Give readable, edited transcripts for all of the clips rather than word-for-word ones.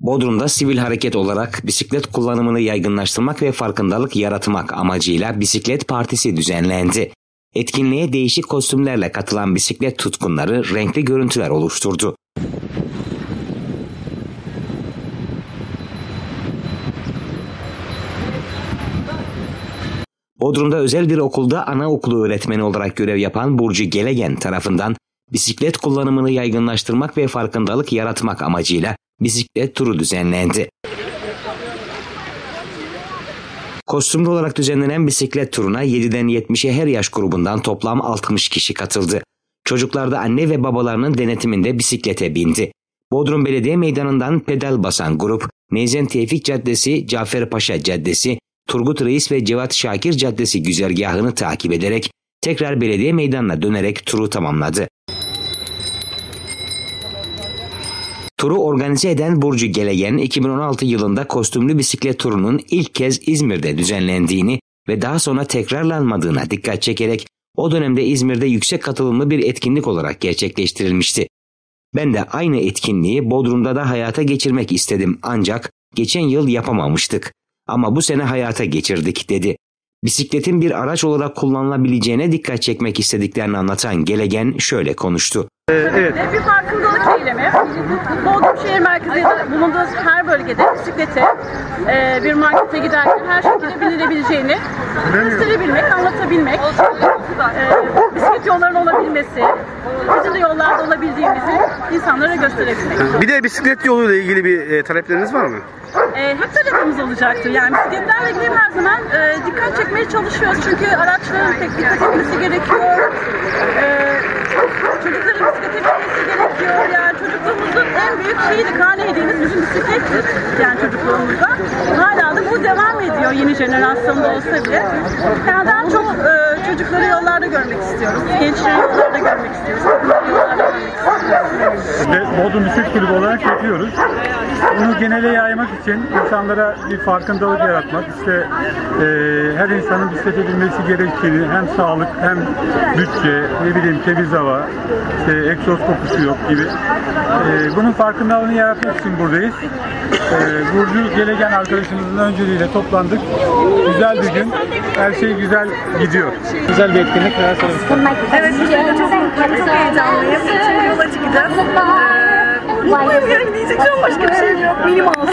Bodrum'da sivil hareket olarak bisiklet kullanımını yaygınlaştırmak ve farkındalık yaratmak amacıyla bisiklet partisi düzenlendi. Etkinliğe değişik kostümlerle katılan bisiklet tutkunları renkli görüntüler oluşturdu. Bodrum'da özel bir okulda anaokulu öğretmeni olarak görev yapan Burcu Gelegen tarafından bisiklet kullanımını yaygınlaştırmak ve farkındalık yaratmak amacıyla bisiklet turu düzenlendi. Kostümlü olarak düzenlenen bisiklet turuna 7'den 70'e her yaş grubundan toplam 60 kişi katıldı. Çocuklar da anne ve babalarının denetiminde bisiklete bindi. Bodrum Belediye Meydanı'ndan pedal basan grup, Neyzen Tevfik Caddesi, Caferpaşa Caddesi, Turgut Reis ve Cevat Şakir Caddesi güzergahını takip ederek tekrar belediye meydanına dönerek turu tamamladı. Turu organize eden Burcu Gelegen, 2016 yılında kostümlü bisiklet turunun ilk kez İzmir'de düzenlendiğini ve daha sonra tekrarlanmadığına dikkat çekerek o dönemde İzmir'de yüksek katılımlı bir etkinlik olarak gerçekleştirilmişti. Ben de aynı etkinliği Bodrum'da da hayata geçirmek istedim ancak geçen yıl yapamamıştık. Ama bu sene hayata geçirdik dedi. Bisikletin bir araç olarak kullanılabileceğine dikkat çekmek istediklerini anlatan Gelegen şöyle konuştu. Evet. Bir farkındalık eylemi. Bodrum şehir merkezi ya da bulunduğunuz her bölgede bisiklete bir markete giderken her şekilde binilebileceğini gösterebilmek, anlatabilmek, bisiklet yollarının olabilmesi, bizim de yollarda olabildiğimizi insanlara gösterebilmek. Bir de bisiklet yoluyla ilgili bir talepleriniz var mı? Hep talebimiz olacaktır. Yani bisikletlerle ilgili her zaman dikkat çekmeye çalışıyoruz. Çünkü araçların pek dikkat etmesi gerekiyor. Çocukların bisiklete binmesi gerekiyor. Yani çocukluğumuzun en büyük şeyiydi, karne hediyemiz bizim bisiklettir. Yani çocukluğumuzda. Hala da bu devam ediyor yeni jenerasyonda olsa bile. Yani daha çok çocukları yollarda görmek istiyoruz. Gençleri yollarda görmek istiyoruz. Yollarda görmek istiyoruz. Bodrum Bisiklet Kulübü olarak yapıyoruz. Bunu genele yaymak için insanlara bir farkındalık yaratmak, işte her insanın bisiklete binmesi gerektiğini, hem sağlık hem bütçe, ne bileyim temiz hava, işte egzoz kokusu yok gibi. Bunun farkındalığını yaratmak için buradayız. Burcu Gelegen arkadaşımızın öncülüğüyle toplandık. Güzel bir gün, her şey güzel gidiyor. Güzel bir etkinlik, neler söylemiştim? Evet, biz de çok mutluyum, çok heyecanlıyım. Şimdi yola çıkacağız. Mutluyum yani, diyecek çok başka bir şeyim yok. Benim olsun.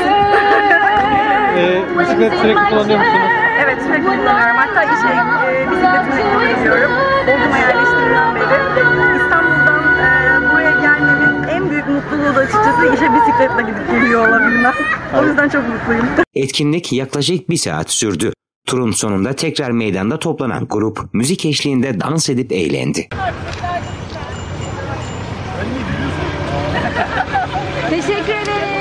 Bisiklet sürekli kullanıyor musunuz? Evet, sürekli kullanıyorum. Hatta bisikletimi kullanıyorum. Bodrum'a yerleştiğimden beri. İstanbul'dan buraya gelmemin en büyük mutluluğu da açıkçası işe bisikletle gidip geliyor olabilmem. O yüzden çok mutluyum. Etkinlik yaklaşık 1 saat sürdü. Turun sonunda tekrar meydanda toplanan grup müzik eşliğinde dans edip eğlendi. Teşekkür ederim.